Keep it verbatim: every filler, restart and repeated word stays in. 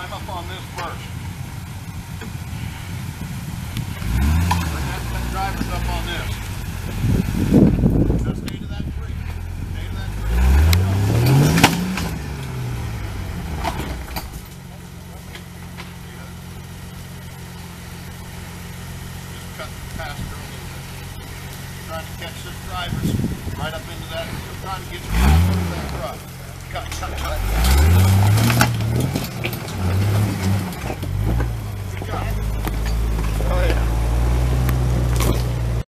climb up on this first. Bring that, that driver's up on this. Now stay to that tree. Stay to that tree. Just cut past her a little bit. Trying to catch this driver's right up into that. Trying to get you past under that truck. Cut, cut, cut.